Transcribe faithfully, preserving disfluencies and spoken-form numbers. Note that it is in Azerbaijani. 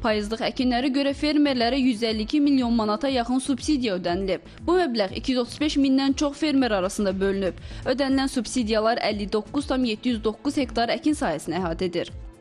Payızlıq əkinlərə görə fermerlərə yüz əlli iki milyon manata yaxın subsidiya ödənilib. Bu məbləğ iki yüz otuz beş mindən çox fermer arasında bölünüb. Ödənilən subsidiyalar əlli doqquz tam yeddi yüz doqquz hektar əkin sahəsini əhatə edir.